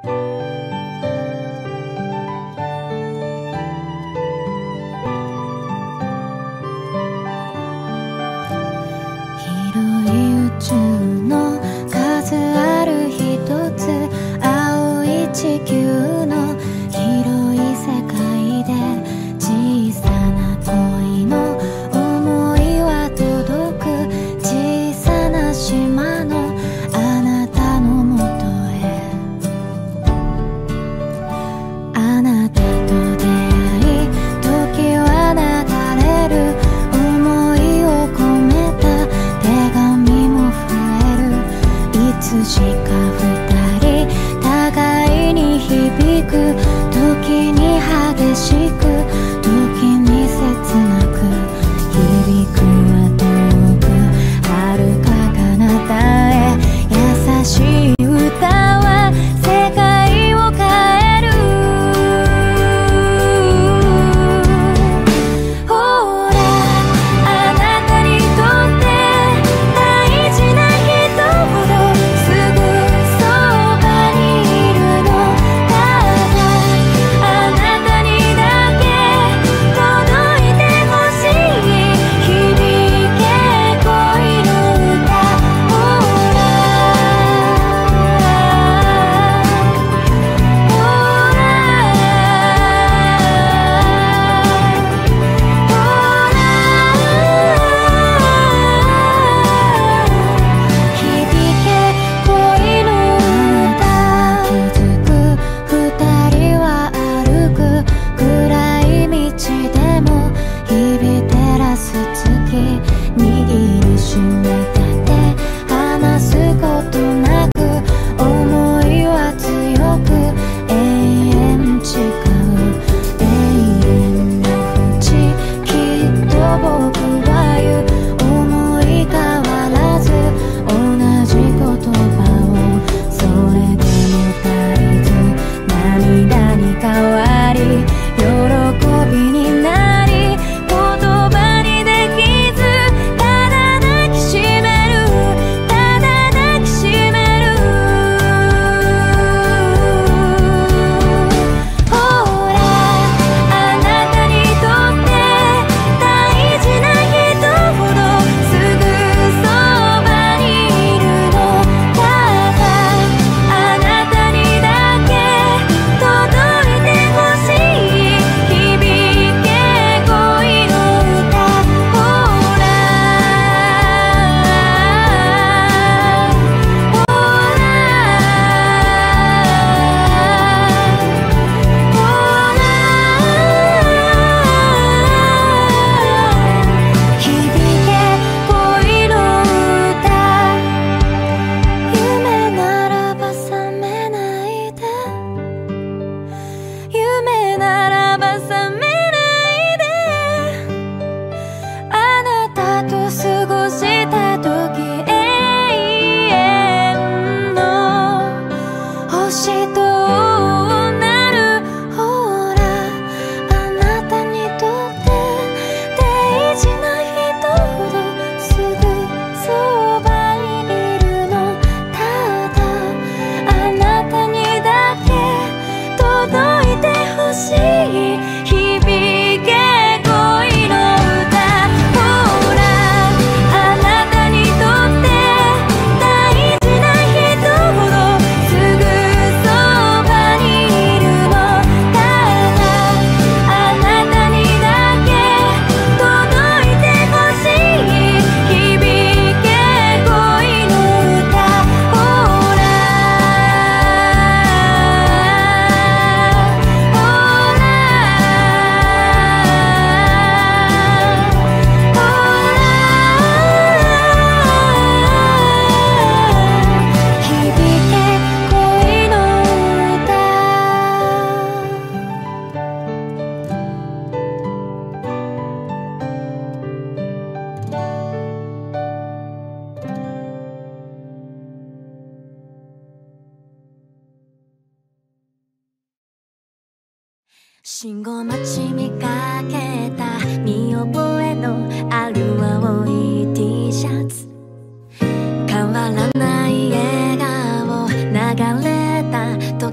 信号待ち見かけた見覚えのある青い T シャツ、変わらない笑顔流れた時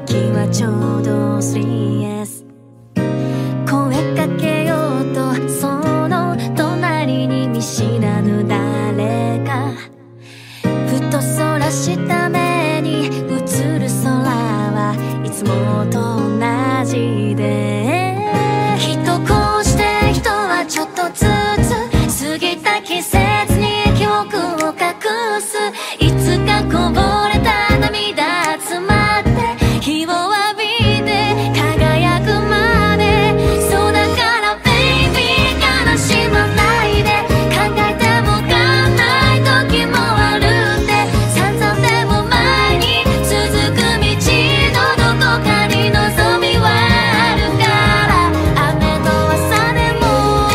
時はちょうど 3S 声かけようとその隣に見知らぬ誰かふとそらした目に映る空はいつもと同じで人こうして人はちょっとずつ過ぎた季節に記憶を隠すいつかこぼれた涙集まって日を浴びて輝くまでそうだからベイビー悲しまないで考えてもわかんない時もあるって散々でも前に続く道のどこかに望みはあるから雨の朝でも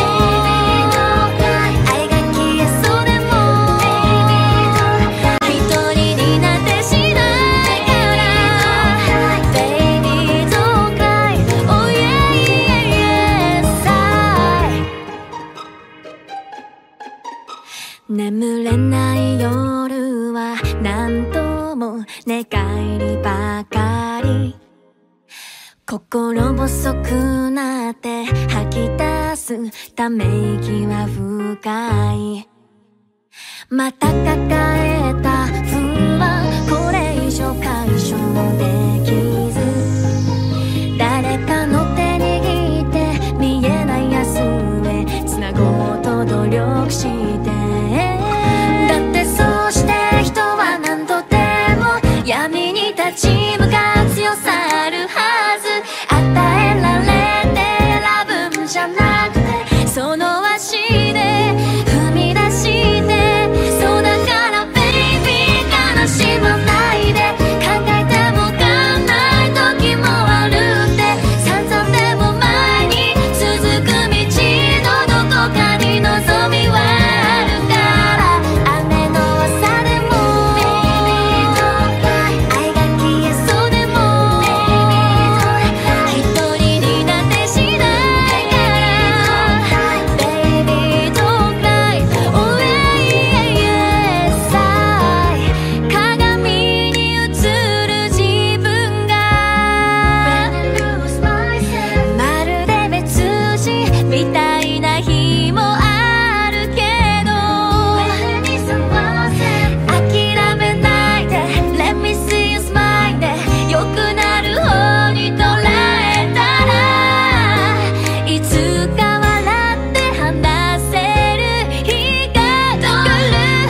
愛が消えそうでも一人になってしないから Baby don't cry Oh yeah yeah yeah sigh 眠れない夜は何度も寝返りばかり心細くなって吐き出すため息は深いまた抱えた不安これ以上解消できず誰かの手握って見えない明日へつなごうと努力してだってそうして人は何度でも闇に立ち向かう強さあるはず与えられて選ぶんじゃなくてその足で踏み出してそうだからベイビー悲しまないで考えてもわかんない時もあるって散々でも前に続く道のどこかに望みはあるから雨の朝でも愛が消えそうでも一人になってしないから Baby don't cry Oh yeah yeah sigh 鏡に映る自分がまるで別人みたいな日もあるけど諦めないで Let me see you smile で良くなる方に捉えたらいつか笑って話せる日が来る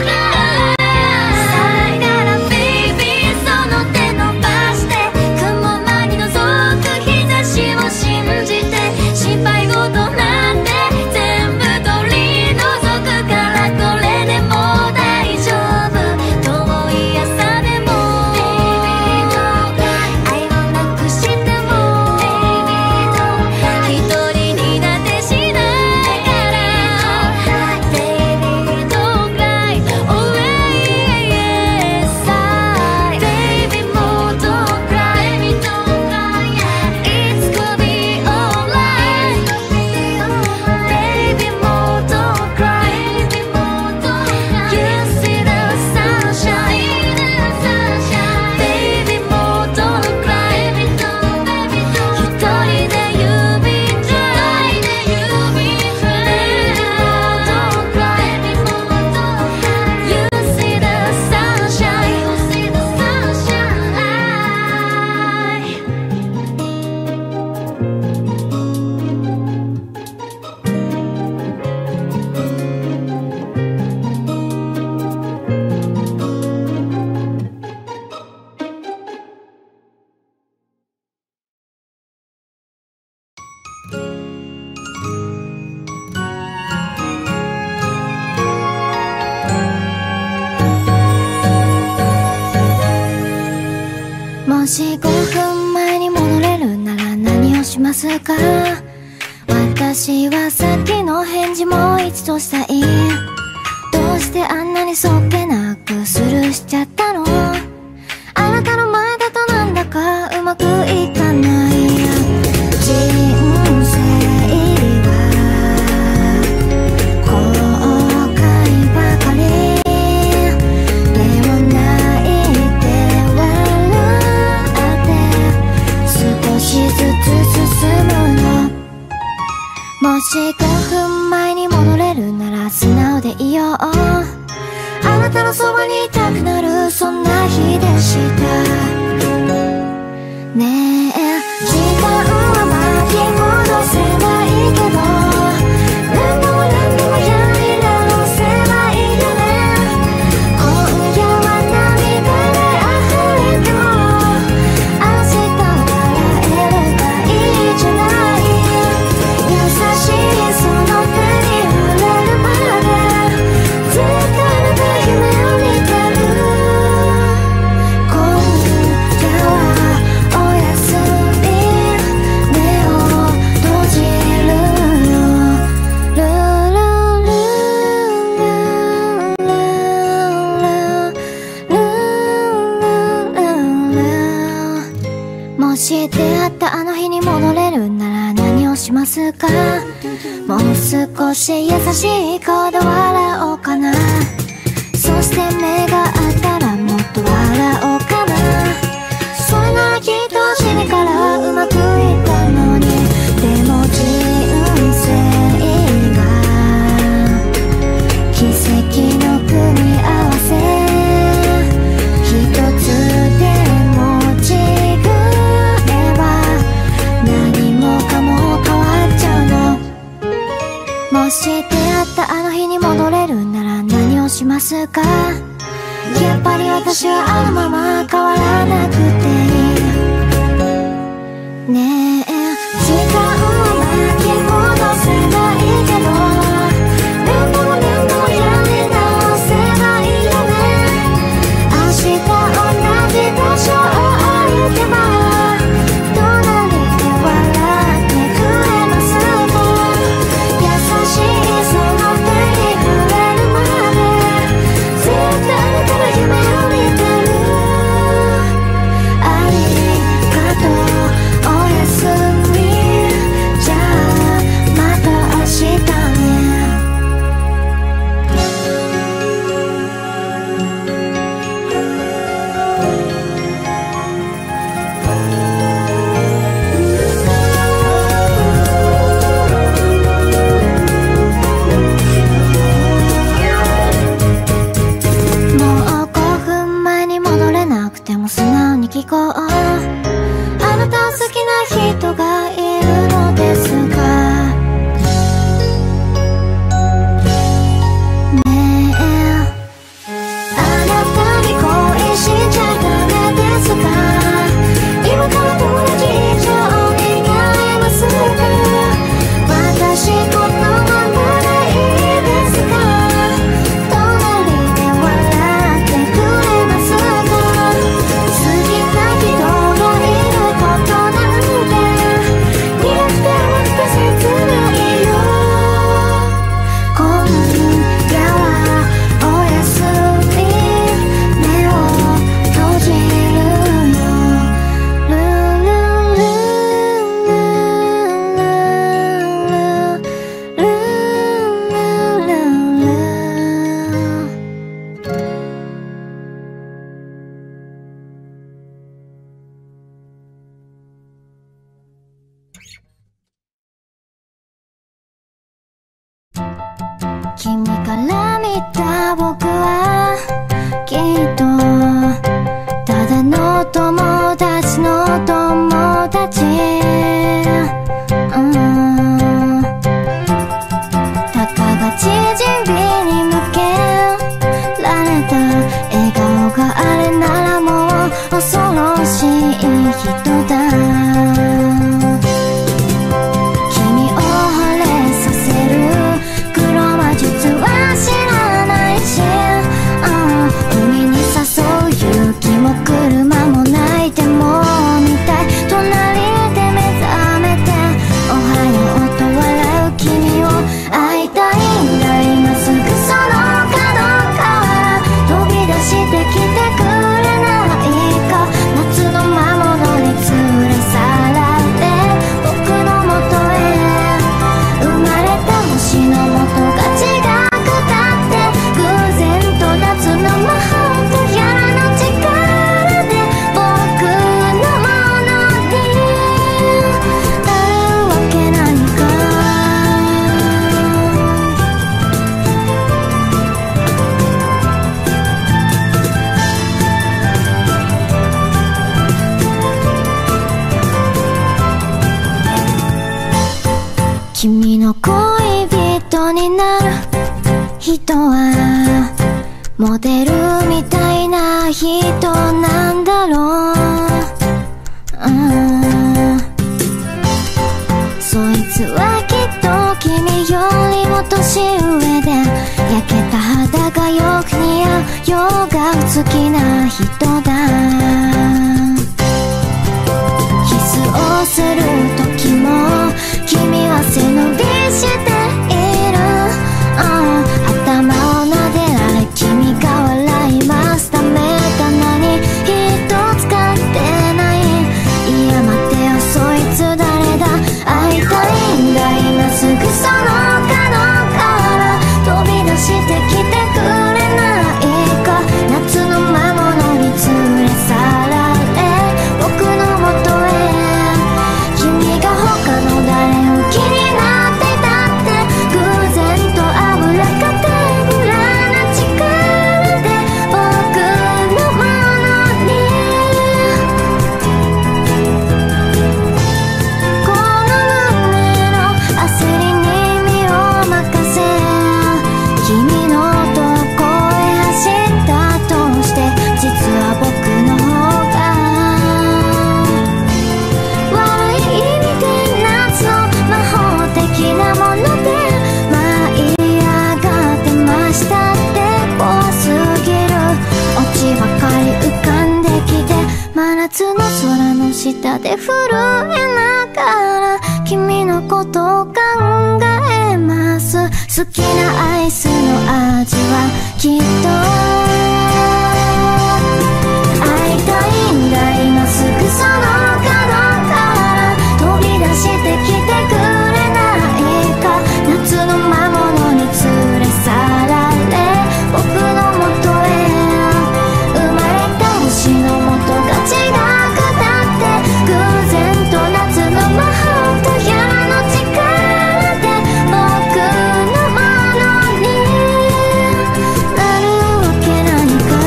だからベイビーその手伸ばして雲間に覗く日差しを信じて心配事なんて全部取り除くからこれでも大丈夫遠い朝でも愛をなくしても一人になってしないから Baby don't cry Oh yeah yeah sigh Baby もう don't cry It's gonna be alright Baby もう don't cry You see the sunshine Baby もう don't cry 一人で指つないでBaby もう don't cry You see the sunshineもし5分前に戻れるなら何をしますか私はさっきの返事もう一度したいどうしてあんなにそっけなくスルーしちゃったのあなたの前だとなんだかうまくいかない人生は後悔ばかりでも泣いて笑ってし5分前に戻れるなら素直でいよう。あなたのそばにいたくなるそんな日でしたね。え時間は巻き戻せないけど何度も何度もやり直せばいいよね。今夜は涙で溢れても明日笑えればいいじゃない。優しいその手に触れるまでずっとあなたの夢を見てる。今夜はおやすみ目を閉じるよ。ルルルルルルル。もし出会ったあの日に戻れるなら何をしますか。もう少し優しい顔で笑おうかな。そして目が合ったらもっと笑おうかな。それならきっと初めからうまくいったのに。でも人生が奇跡の組み合わせ一つでも違えば何もかも変わっちゃうの。もし出会ったあの日に戻れるなら何をしますか。やっぱり私はあのまま変わらなくていいね。え時間を巻き戻せないけど何度も何度もやり直せばいいよね。明日同じ場所を歩けば隣で笑ってくれますか。優しいその手に触れるまでずっとあなたの夢を見てる。ありがとうおやすみじゃあまた明日ね。もう5分前に戻れなくても素直に聞こう。あなたを好きな人がいるのですかねえ。あなたに恋しちゃダメですか。今から友達以上になれますか。私このままでいいですか。隣で笑ってくれますか。好きな人がいることなんて苦くて甘くて切ないよ。今夜はおやすみ目を閉じるよ。ルルルルルルルル。君から見た僕はきっとただの友達の友達。たかが縮みに向けられた笑顔があれならもう恐ろしい人だ。君を惚れさせる黒魔術は知らないし、海に誘う勇気も車もないでも見たい。隣で目覚めておはようと笑う君を会いたいんだ。今すぐその角から飛び出してきてくれないか。夏の魔物に連れ去人はモデルみたいな人なんだろう、そいつはきっと君よりも年上で焼けた肌がよく似合うヨガ好きな人だ。キスをする時も君は背伸びしている、頭を撫でられ君が笑います。ダメだ何一つ買ってない。いや待てよそいつ誰だ。会いたいんだ今すぐその角から飛び出してきてくれないか。夏の魔物に連れ去られ僕のもとへ。君が他の誰を気になっていたって偶然と油か手ぶらな力で僕のものに。この胸の焦りに身を任せ君のとこへ走ったとして実は僕の方が悪い意味で夏の魔法的なもので舞い上がってましたって怖すぎる。オチばかり浮かんできて真夏の空の下で震えながら君のことを考えます。好きなアイスの味はきっと会いたいんだ今すぐその角から飛び出してきてくれないか。夏の魔物に連れ去られ僕のもとへ。生まれた星のもとが違くたって偶然と夏の魔法と山の力で僕のものになるわけないか。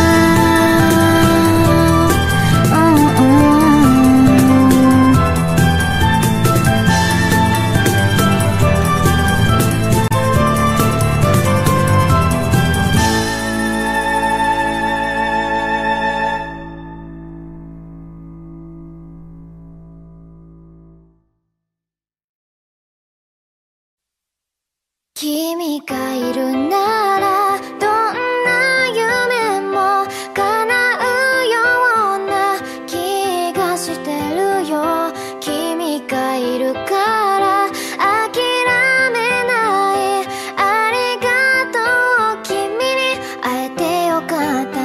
君がいるならどんな夢も叶うような気がしてるよ。君がいるから諦めない。ありがとう君に会えてよかった。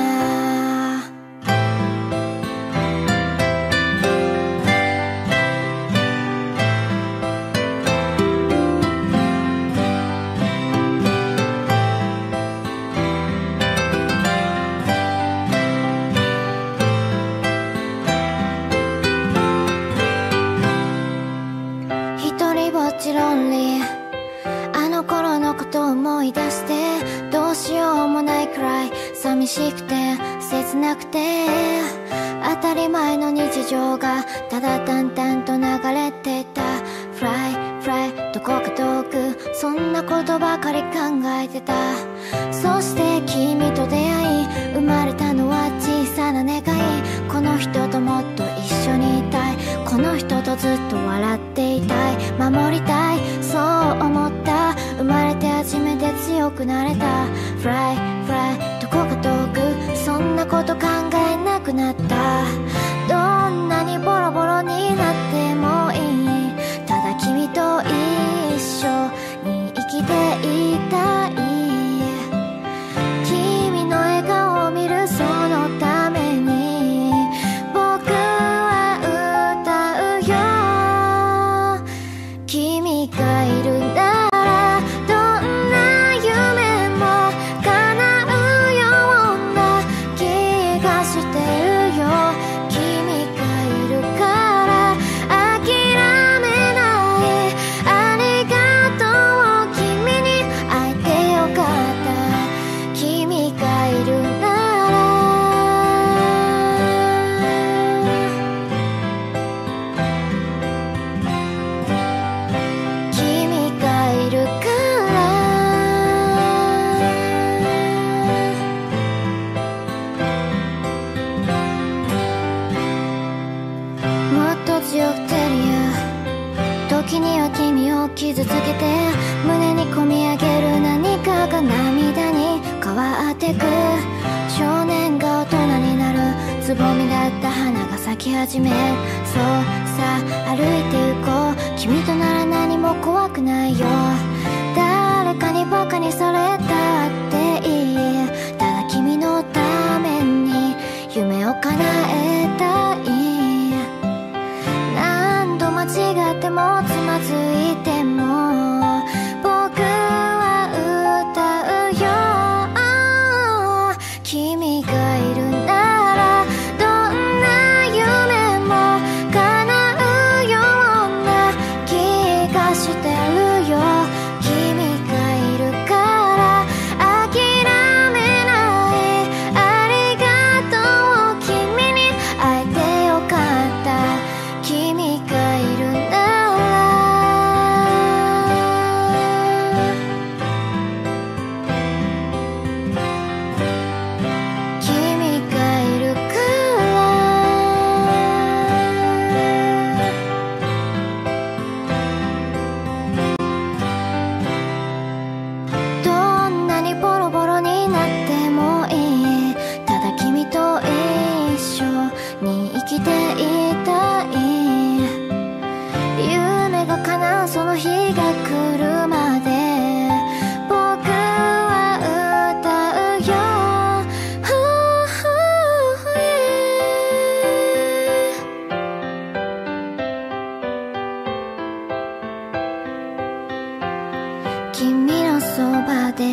一人ぼっちロンリーあの頃のことを思い出してどうしようもないくらい寂しくて切なくて当たり前の日常がただ淡々と流れてた。フライフライどこか遠くそんなことばかり考えてた。そして君と出会い生まれたのは小さな願い。この人ともっと一緒にいたい。この人とずっと笑っていたい。守りたいそう思った。生まれて初めて強くなれた。フライフライどこか遠くそんなこと考えなくなった。どんなにボロボロになってもいい。ただ君と一緒に生きていたい。君の笑顔を見るそのために僕は歌うよ。君がいるならどんな夢も叶うような気がしてるよ。君時には君を傷つけて胸に込み上げる何かが涙に変わってく。少年が大人になるつぼみだった花が咲き始め、そうさ歩いて行こう。君となら何も怖くないよ。誰かにバカにされたっていい。ただ君のために夢を叶えたい。何度間違ってもつまずいても僕は歌うよ。君がいるならどんな夢も叶うような気がしてるよ。君がいるから諦めない。ありがとう。君に会えてよかった。君がいるなら君がいるからどんなにボロボロになってもいい。ただ君と一緒に生きていたい。夢が叶うその日が来るまで僕は歌うよ。君のそばで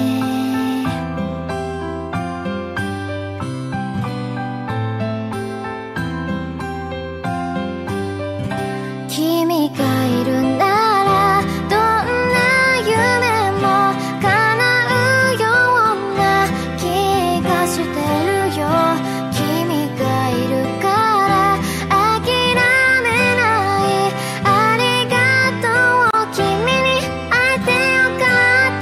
君がいるならどんな夢も叶うような気がしてるよ。君がいるから諦めない。ありがとう。君に会えてよかった。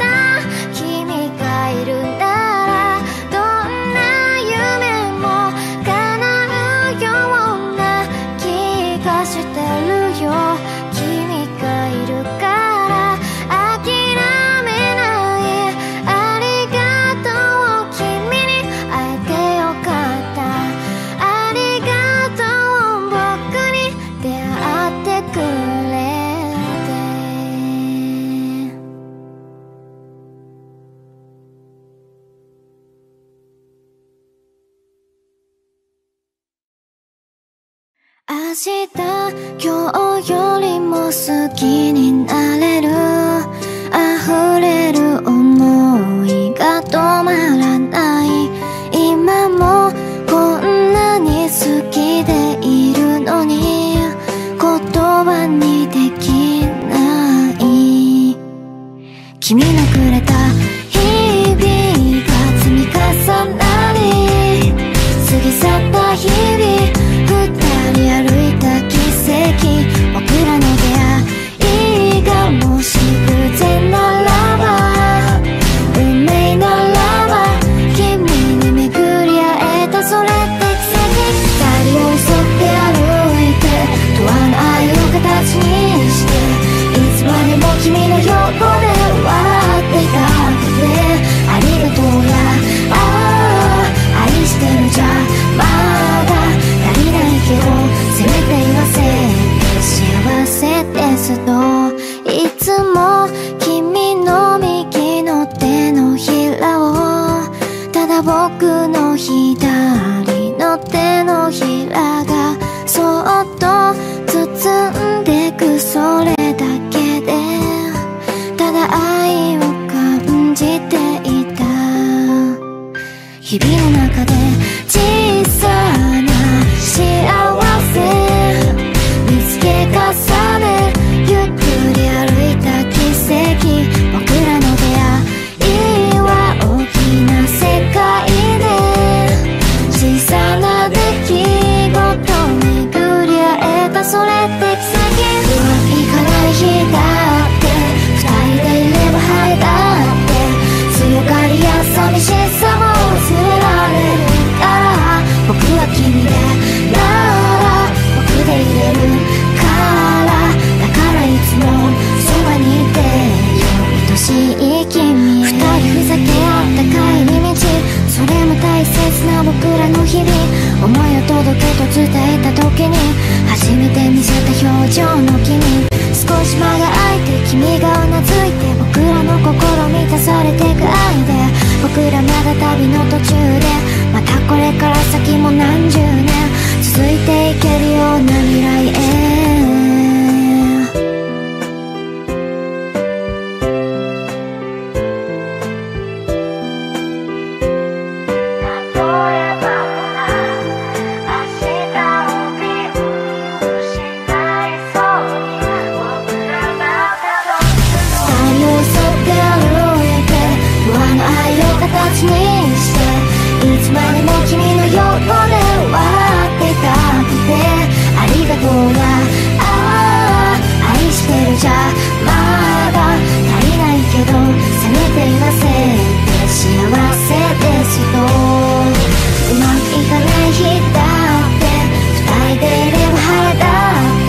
君がいるならどんな夢も叶うような気がしてるよ。君がいるから諦めない。ありがとう。君に会えてよかった。ありがとう。僕に出会ってくれて。明日今日よりも好きになれる。溢れる想いが止まらない。今もこんなに好きでいるのに言葉にできない。君のくれた日々が積み重なり過ぎ去った日々二人歩いた奇跡。僕らの出会いがもし偶然ならば運命ならば君に巡り会えた。それって奇跡。二人を沿って歩いて永遠の愛を形にしていつまでも君の横で笑っていたくてありがとうや。愛してるじゃまだ足りないけどせめて言わせて幸せですと。いつも君の右の手のひらをただ僕の左の手のひらがそっと包んでく。それだけでただ愛を感じていた。日々の中で小さな幸せ見つけ重ねゆっくり歩いた奇跡。僕らの出会いは大きな世界で小さな出来事巡り会えた。それって奇跡。うまくいかない日だって二人でいれば晴れだって強がりや寂しさも忘れられるから。僕は君でなら僕でいれるから。だからいつ時に初めて見せた表情の君、少し間が空いて君がうなずいて、僕らの心満たされてく愛で、僕らまだ旅の途中で、またこれから先も何十年続いていけるような未来へ。にしていつまでも君の横で笑っていたくて、ありがとうが愛してるじゃまだ足りないけど、せめて言わせて幸せですと。うまくいかない日だって二人でいれば晴れだって、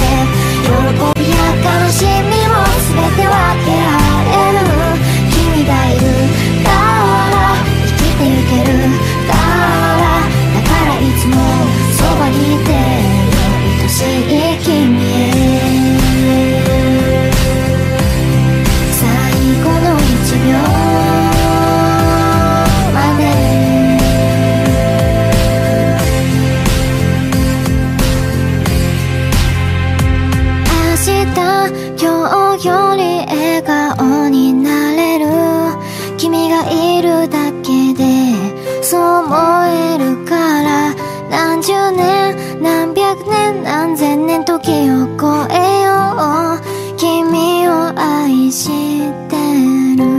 喜びや悲しみも全て分け合える君がいるいけるから、だからいつもそばにいてよ愛しい君へ。最後の1秒まで明日今日より笑顔になれる君がいるだけでそう思えるから、何十年何百年何千年時を超えよう君を愛してる。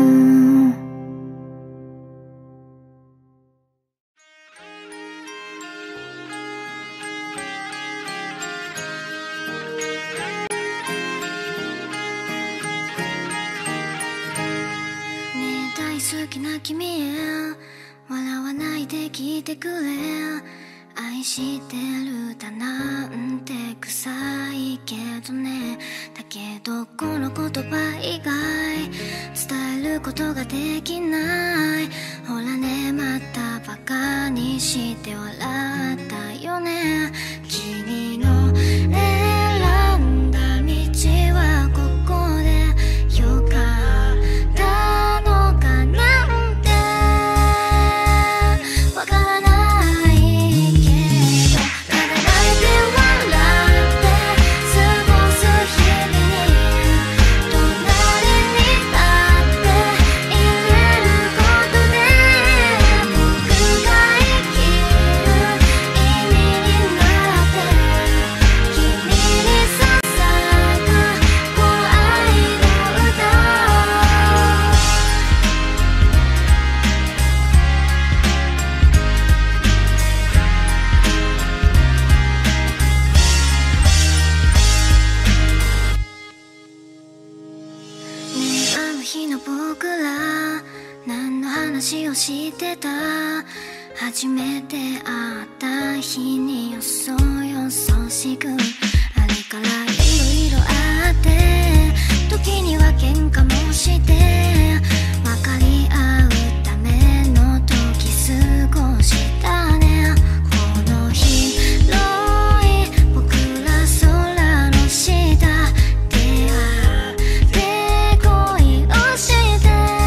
好きな君へ笑わないで聞いてくれ、愛してるだなんて臭いけどね、だけどこの言葉以外伝えることができない。ほらねまたバカにして笑ったよね。君の選んだ道はここでよかったのかなんてわからないけど、ただ泣いて笑って過ごす日々に隣に立っていれることで、僕が生きる意味になって君に捧ぐこの愛の歌。あの日の僕ら何の話をしてた、初めて会った日によそよそしく、あれからいろいろあって時には喧嘩もして分かり合うための時過ごしたね。この広い僕ら空の下出会って恋をして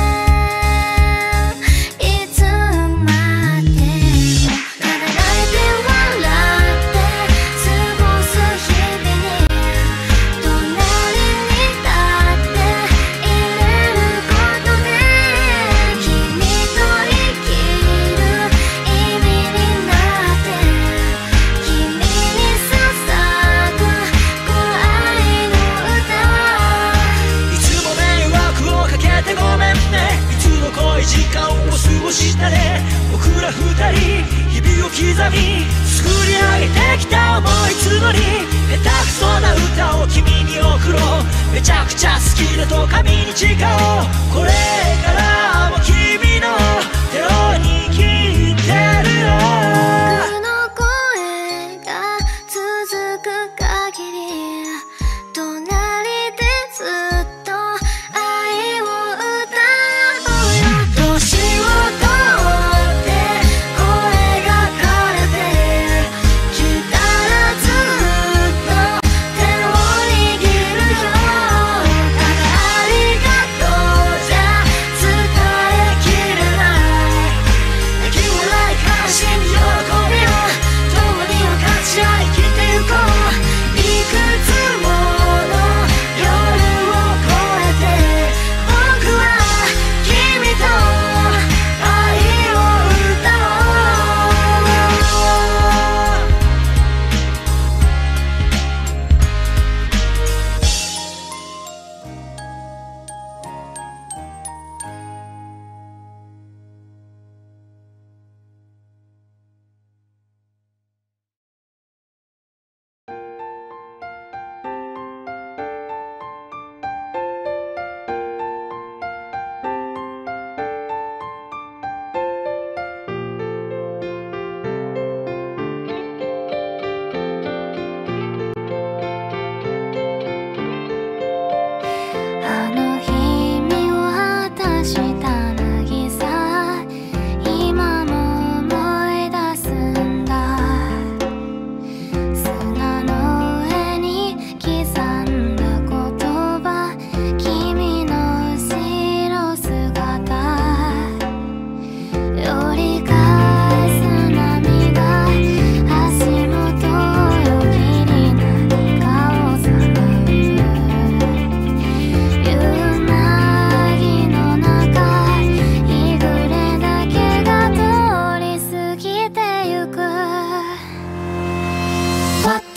いつまでもただ泣いて笑って過ごす日々に隣に立っていれることで、君と生きる意味になって君に捧ぐこの愛の歌。 いつも迷惑をかけてごめんね、いつも濃い時間を過ごしたね。僕ら二人日々を刻み作り上げてきた思いつのに、下手くそな歌を君に送ろう、めちゃくちゃ好きだと紙に誓おう。これからも君の手を握ってるよ。 僕の声が続く限り隣でずっと愛を歌うよ。年を取って声が枯れてきたらずっ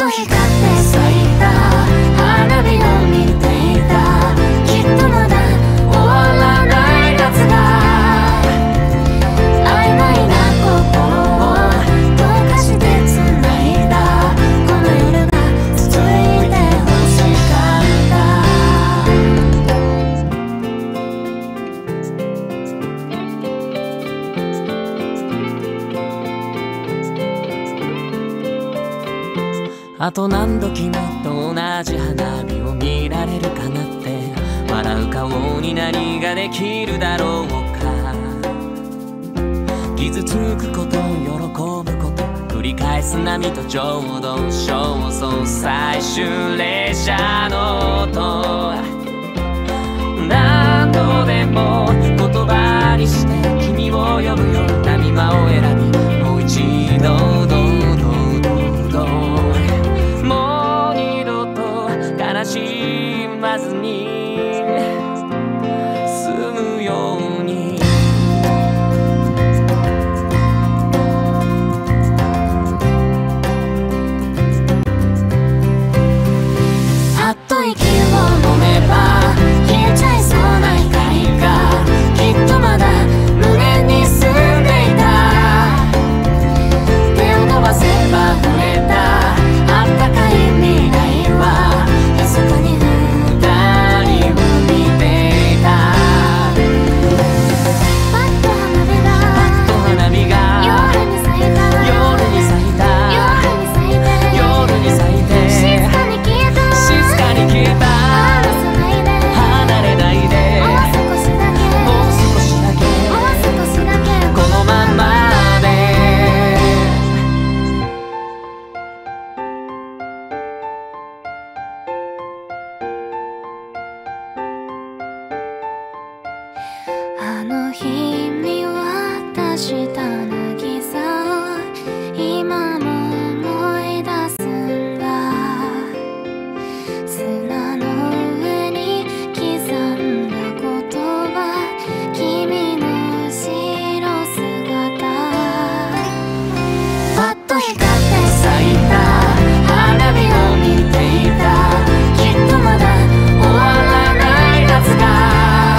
と光って咲いた花火を見ていた。きっとまだ終わらない夏が曖昧な心を溶かして繋いだ。この夜が続いて欲しかった。 あと何度君と同じ花火を見られるかなって。笑う顔に何ができるだろうか。傷つくこと喜ぶこと繰り返す波とちょうど焦燥最終列車の音。何度でも言葉にして君を呼ぶよ。波間を選びもう一度もう二度と悲しまずに済むように。 あっと息を飲めば消えちゃいそうな光がきっとまだ胸に住んでいた。手を伸ばせば触れたあったかい未来は密かに二人を見ていた。パッと花火が夜に咲いた。夜に咲いた。夜に咲いて静かに消えた。静かに消えた。離れないでもう少しだけもう少しだけもう少しだけこのままで。あの日見渡した渚を今も思い出すんだ。砂の上に刻んだ言葉君の後ろ姿。パッと光って咲いた花火を見ていた。きっとまだ終わらない夏が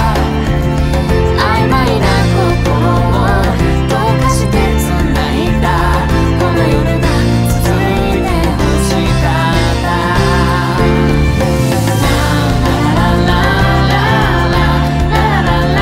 曖昧な心を溶かして繋いだ。この夜が続いて欲しかった。ラララララララララ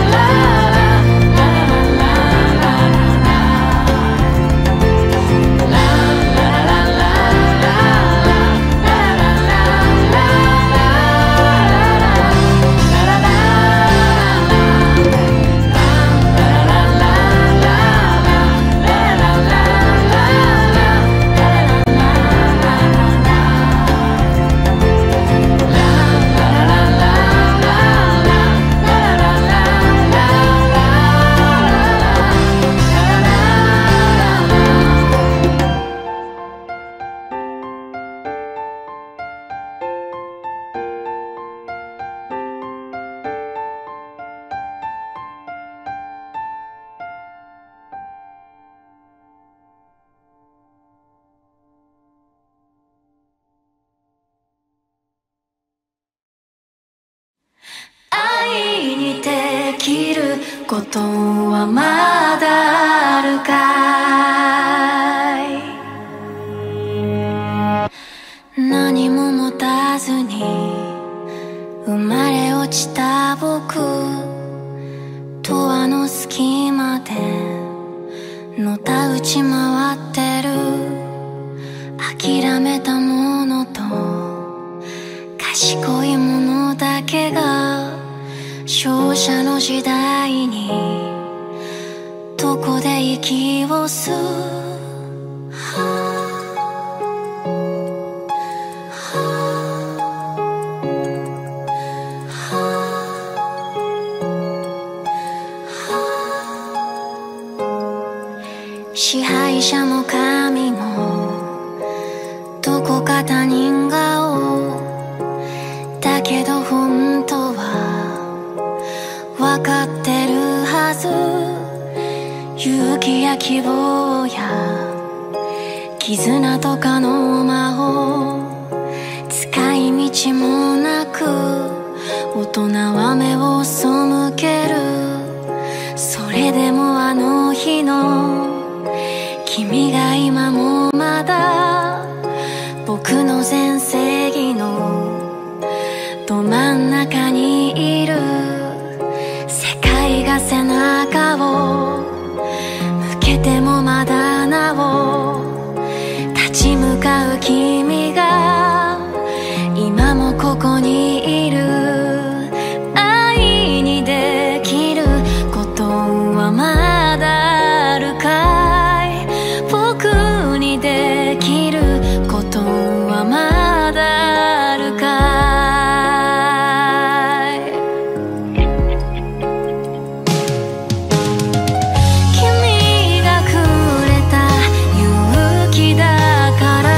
愛にできることはまだあるかい。何も持たずに生まれ落ちた僕とあの隙間でのたうち回ってる。諦めたものと賢いものだけが勝者の時代にどこで息を吸う。支配者も神もどこか他人顔だけど本当は分かってるはず。勇気や希望や犠絆とかの魔法使い道もなく大人は目を背ける。それでもあの日の君が今もまだ僕の全盛期のど真ん中にいる。世界が背中を向けてもまだなお立ち向かう君が今もここにいる。愛にできることはまだあるかい。僕にできることはまだあるかい。君がくれた勇気だから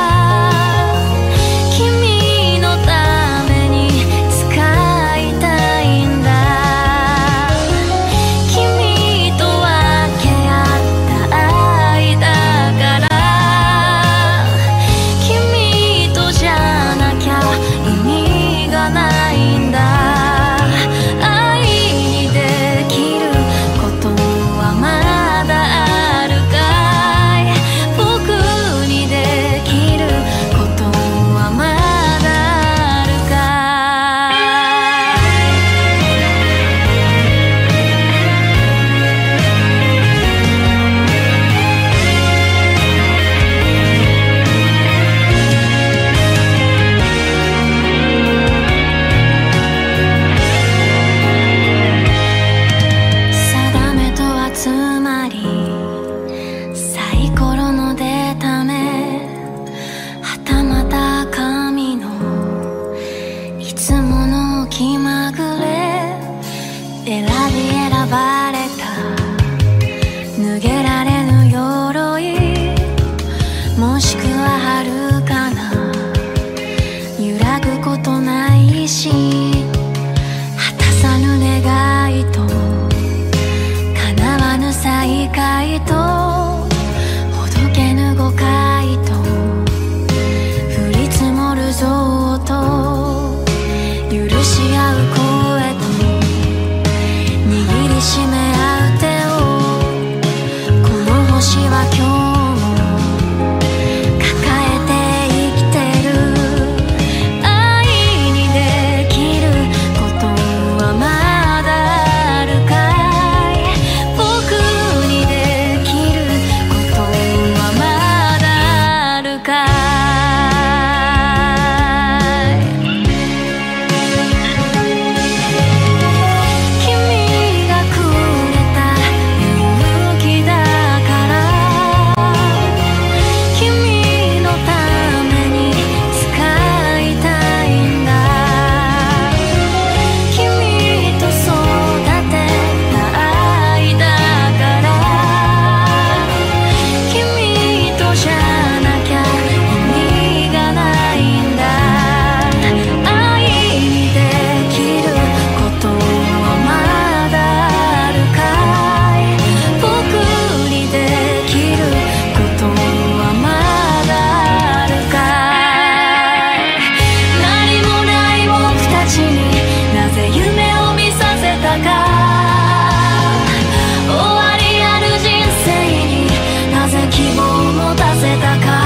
君のために使いたいんだ。君と分け合った愛だから君とじゃなきゃ意味がないんだ。愛にできることはまだあるかい。僕にできることはまだあるか定めとはつまりサイコロの出た目はたまた神のいつもの気まぐれ選び選ばれた脱げられぬ鎧もしくは遥かな揺らぐことないし果たさぬ願いと叶わぬ再会とほどけぬ誤解と降り積もる情と許し合う声と握りしめ合う手をこの星は今日も抱えて生きてる。愛にできることはまだあるかい。僕にできることはまだあるかい。君がくれた勇気だから君のために使いたいんだ。君と育てた愛だから君とじゃなきゃ意味がないんだ。愛にできることはまだあるかい。僕にできることはまだあるかい。何もない僕たちになぜ夢を見させたか。終わりある人生になぜ希望を持たせたか。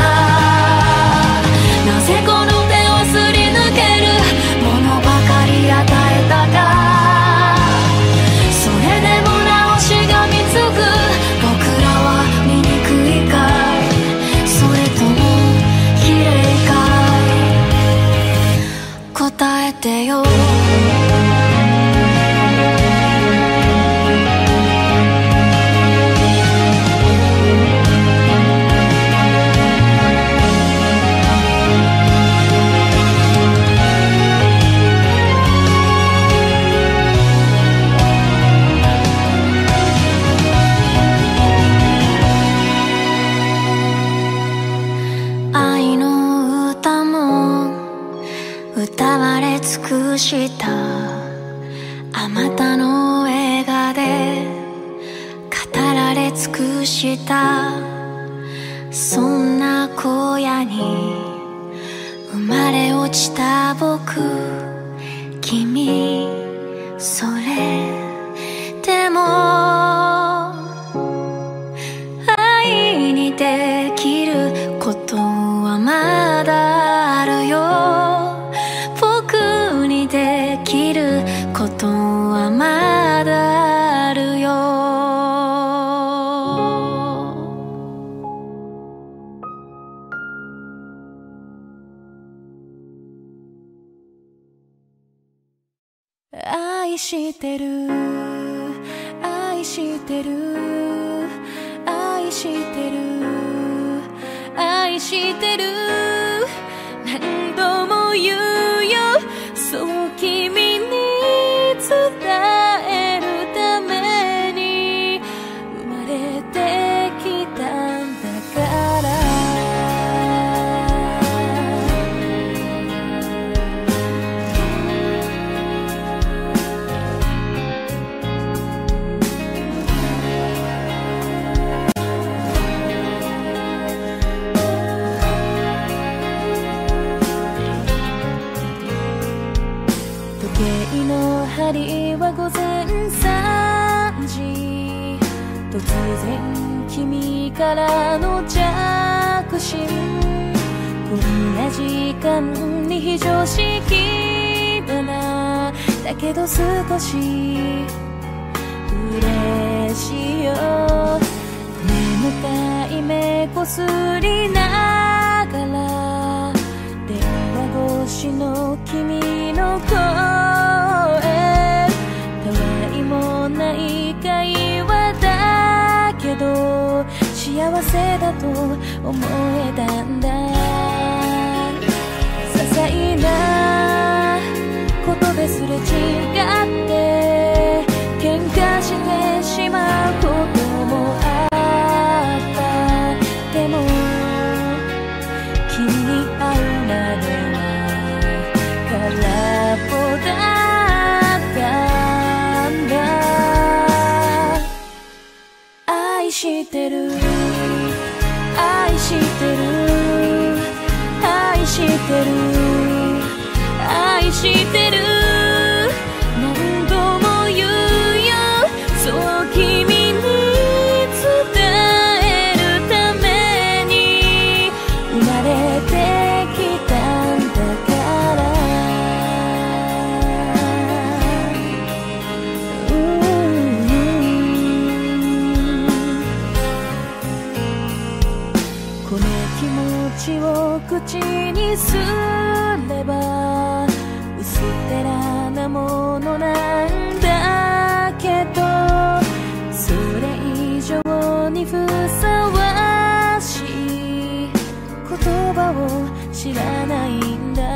なぜこの手をすり抜けるものばかり与えたか。それでもなおしがみつく僕らは醜いかい。それとも綺麗かい。答えてよ。愛の歌も歌われ尽くしたあまたの映画で語られ尽くしたそんな荒野に生まれ落ちた僕、君それでも愛にできることはまだあるよ。僕にできることはまだあるよ。愛してる愛してる愛してる愛してる何度も言うよ、そう君に伝えるために生まれてきたんだから。針は午前3時、突然君からの着信。こんな時間に非常識だな、だけど少し嬉しいよ。眠たい目こすりながら電話越しの君の声、ない会話だけど幸せだと思えたんだ。些細なことですれ違って喧嘩してしまうこともあった。でも君に会うまでは空っぽだった。愛してる愛してる愛してる愛してる何度も言うよ、そう君に伝えるために生まれてきたんだから。この気持ちを口にすれば薄っぺらなものなんだけど、それ以上にふさわしい言葉を知らないんだ。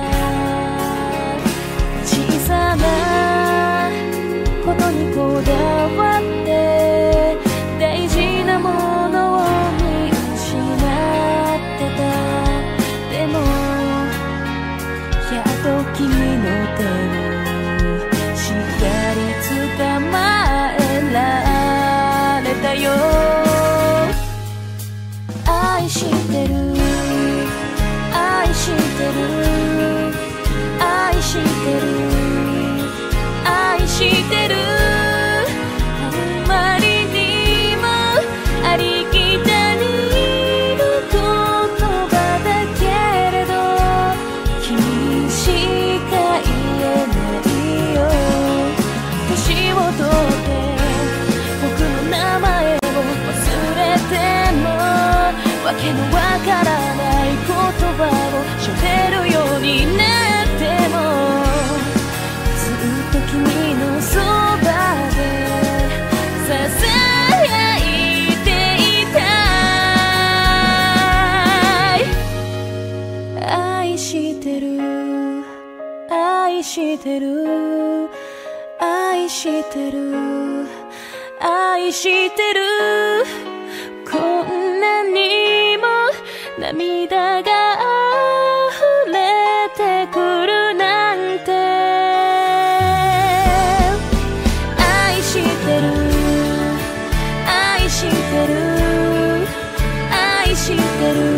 小さなことにこだわって大事なものを見失ってた。でもやっと君の手をしっかり捕まえられたよ。愛してる愛してる愛してる愛してる、あんまりにもありきたりの言葉だけれど君しか言えないよ。年を取って僕の名前を忘れてもわけのわからない言葉を喋るようになってもずっと君のそばで支えていたい。愛してる愛してる愛してる愛してる、こんなにも涙が溢れてくるなんて。愛してる愛してる愛してる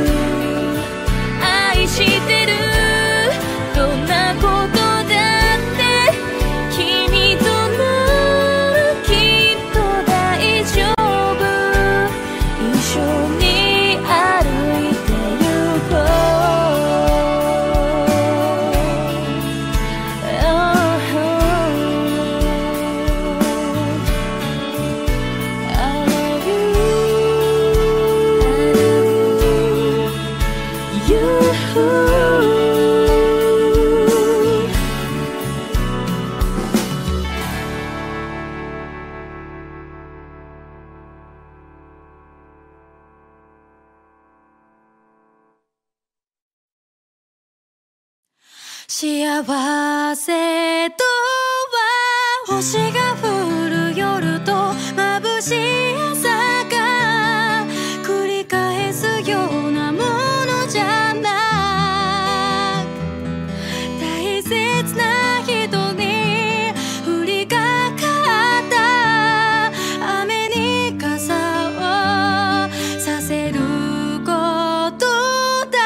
幸せとは星が降る夜と眩しい朝が繰り返すようなものじゃなく、大切な人に降りかかった雨に傘をさせることだ。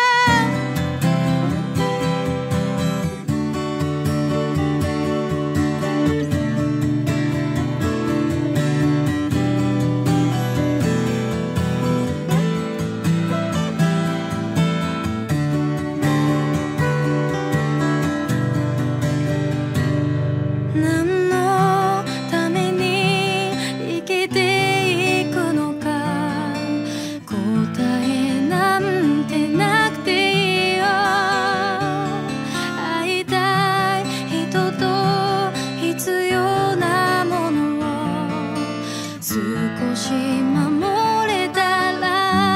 何のために生きていくのか、答えなんてなくていいよ。会いたい人と必要なものを少し守れたら、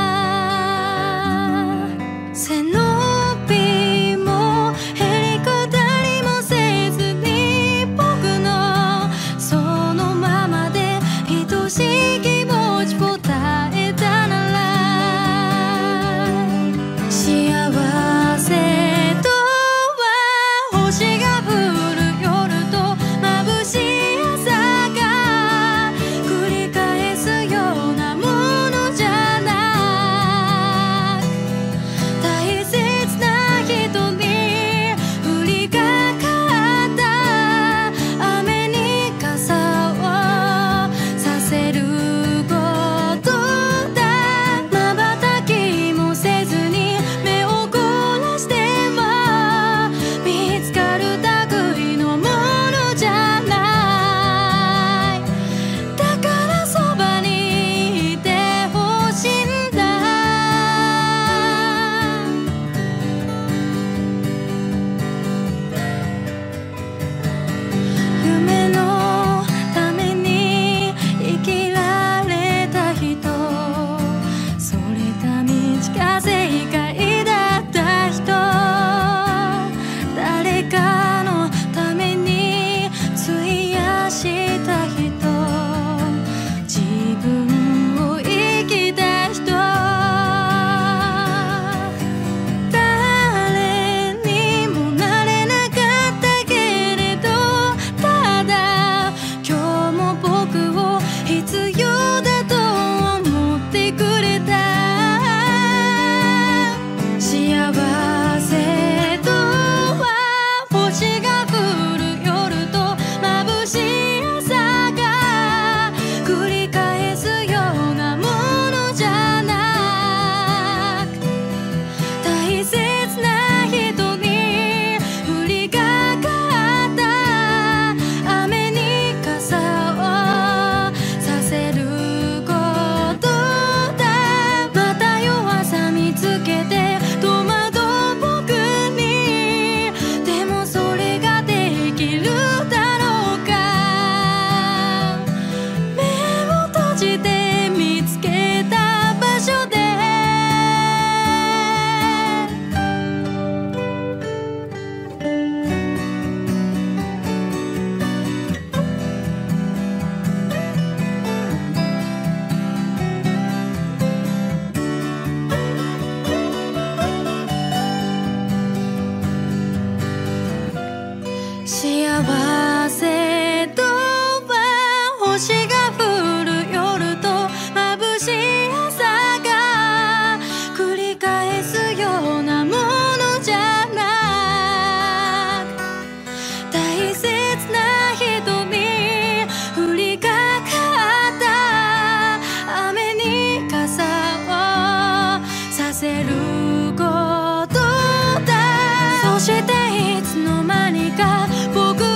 背伸びもへりくだりもせずに僕のそのままで愛しい気持ち答えたなら、幸せとは星が降る夜と眩しい朝が繰り返すようなものじゃなく、大切な人に降りかかった雨に傘をさせることだ。瞬きもせずに目を凝らしても見つかる類のものじゃない。だからそばにいてほしいんだ。夢のために生きられた人、それた道が正解だった人、誰かのために費やした人、自分を生きた人、誰にもなれなかったけれど、ただ今日も僕を必要だと思ってくれた。幸せとは星が降る夜と眩しい朝が繰り返すようなものじゃなく、大切な人に降りかかった雨に傘をさせることだ。また夜朝見つけて戸惑う僕に、でもそれができるだろうか。目を閉じて見つけた場所で幸せとは星が降る夜と眩しい朝が繰り返すようなものじゃなく、大切な人に降りかかった雨に傘をさせることだ。そしていつの間にか僕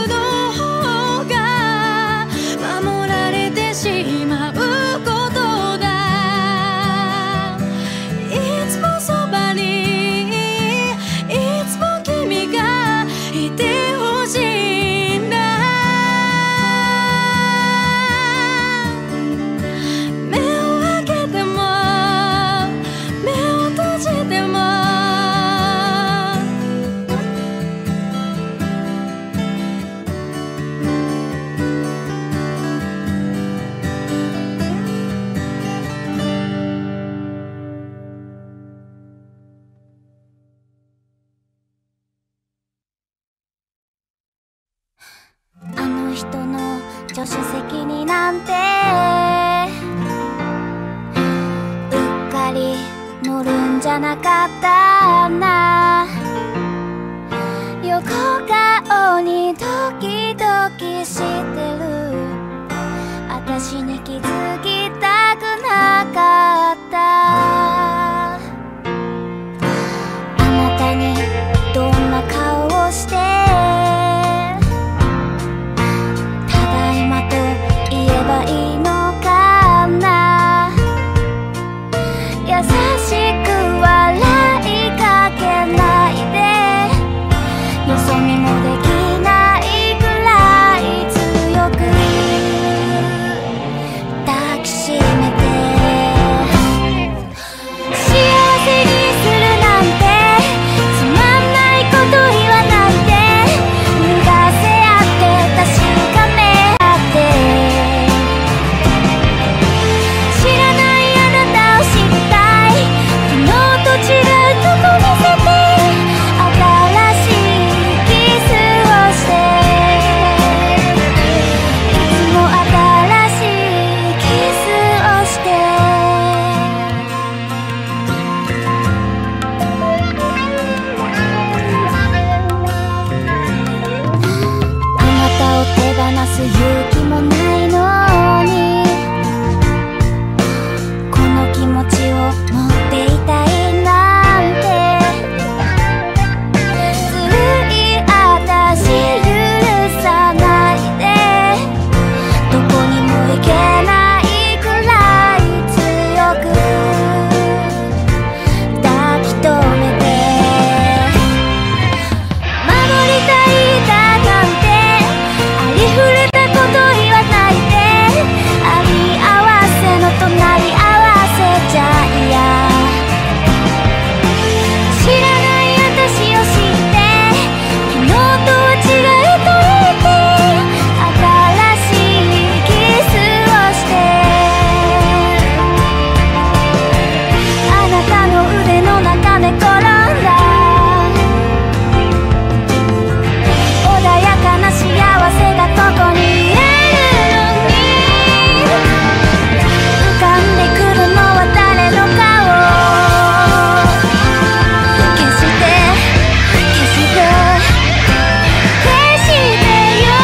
人の助手席になんてうっかり乗るんじゃなかったな。横顔にドキドキしてる私に気づきたくなかった。あなたにどんな顔をしてただいまと言えばいいのかな。優しく笑いかけないでよそ見もできないくらい強く抱きしめて幸せにするなんてつまんないこと言わないで脱がせ合って確かめ合って知らないあなたを知りたい昨日と違うとこ見せて新しいキスをしていつも新しいキスをしてあなたを手放す勇気もないのにこの気持ちを持っていたいなんてずるい私許さないでどこにも行けないくらい強く抱き留めて守りたいだなんてありふれたこと言わないであり合わせの隣り合わせじゃ嫌知らない私を知って昨日とは違うと言って新しいキスをしてあなたの腕の中で転んだ穏やかな幸せがここにあるのに浮かんでくるのは誰の顔消して消して消してよ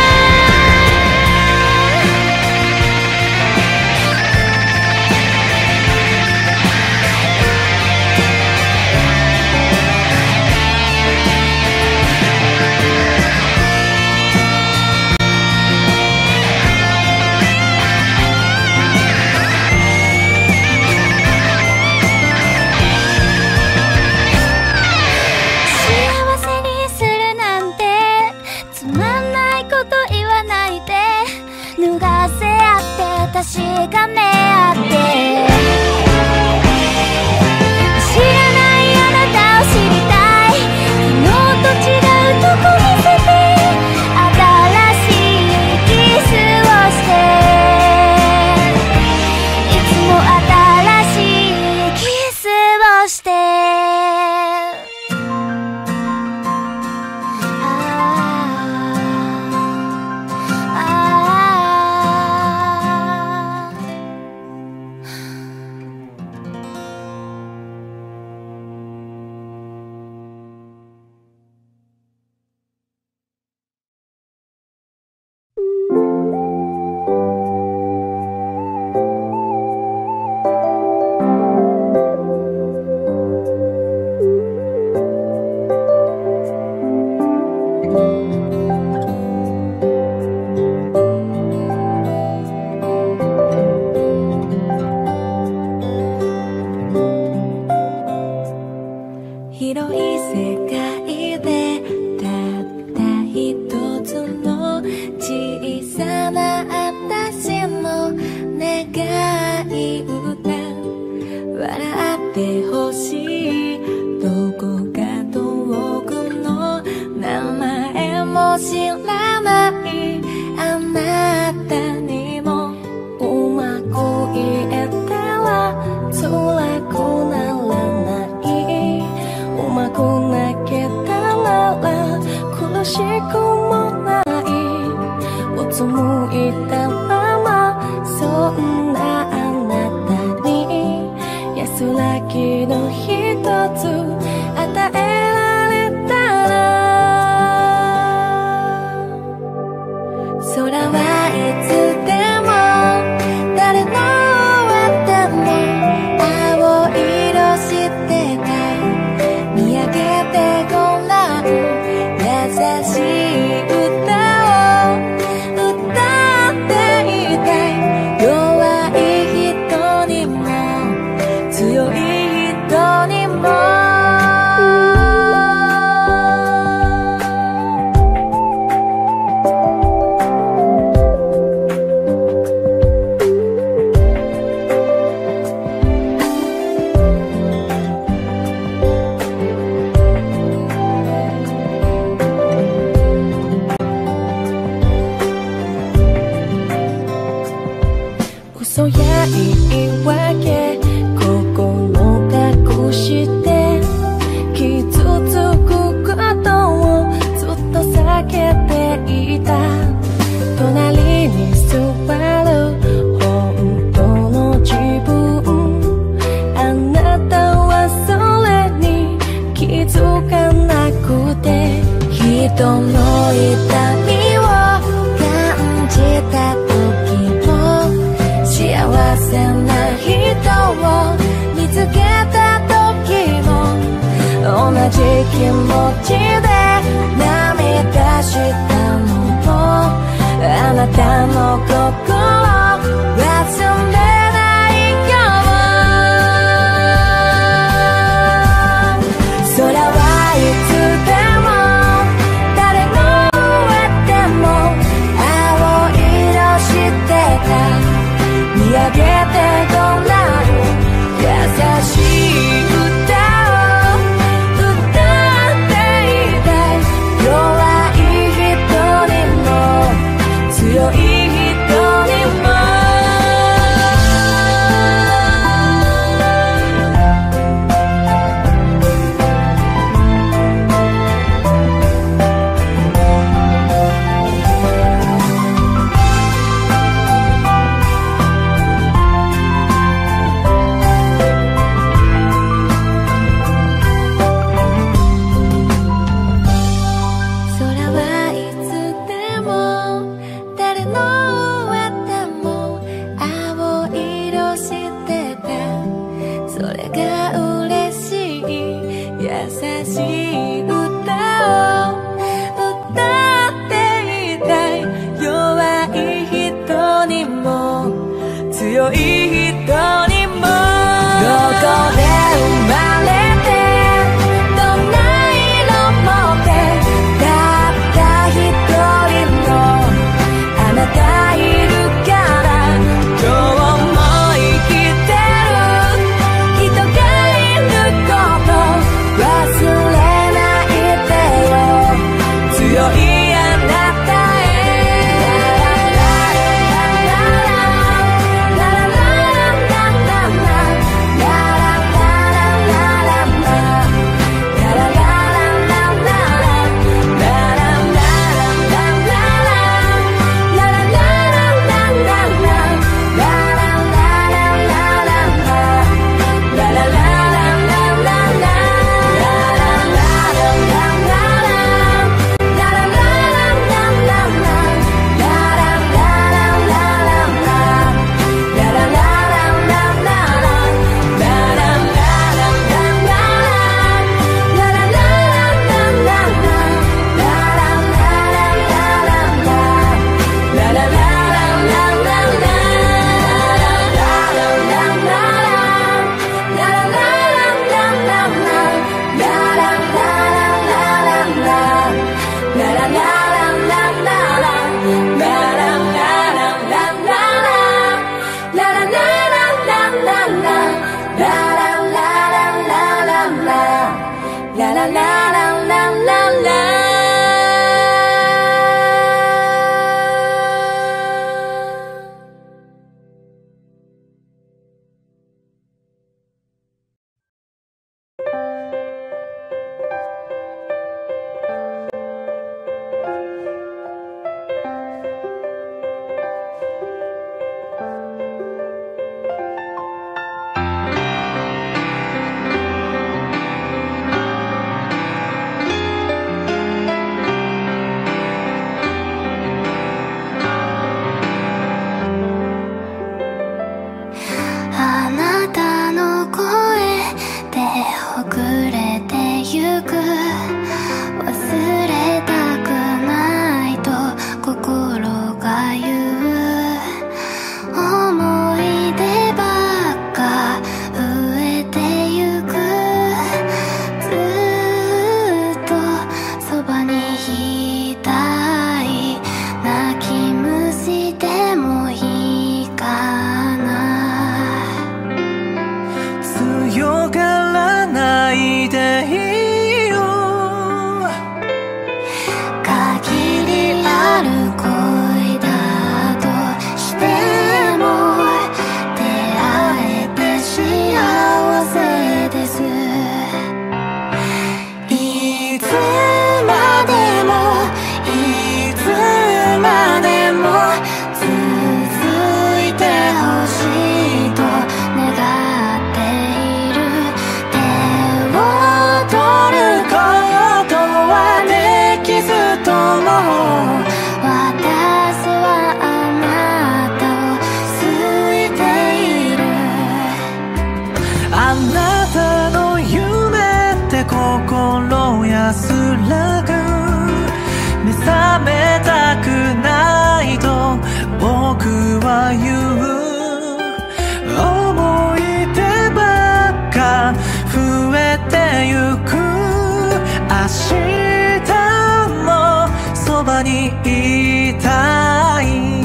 幸せにするなんてつまんないこと言わないで脱がせ合って確かめ合って知らないあなたを知りたい昨日と違うとこ見せて新しいキスをしていつも新しいキスをして広い世界でたった一つの小さな私の願い歌笑ってほしいどこか遠くの名前人の痛みを感じた時も幸せな人を見つけた時も同じ気持ちで涙したのもあなたの心忘れないよ空はいつでも誰の上でも青色してた見上げてごらん優しい歌を歌っていたい弱い人にも強い人にもらぐ目覚めたくないと僕は言う思い出ばっか増えてゆく明日もそばにいたい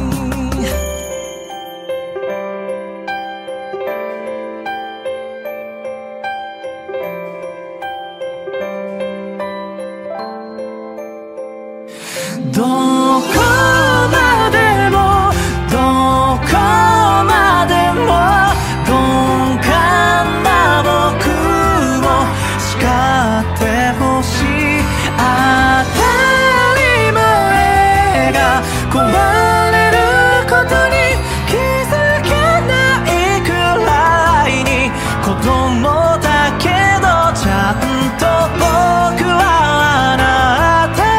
どこまでもどこまでも鈍感な僕を叱ってほしい当たり前が壊れることに気づけないくらいに子供だけどちゃんと僕はあなた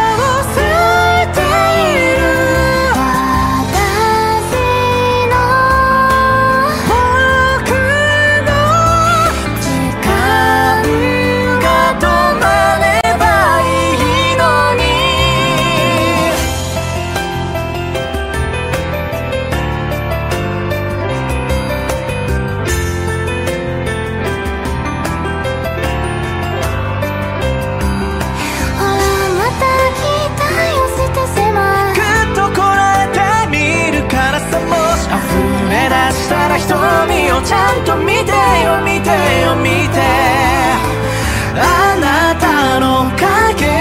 瞳をちゃんと見てよ見てよ見てあなたの影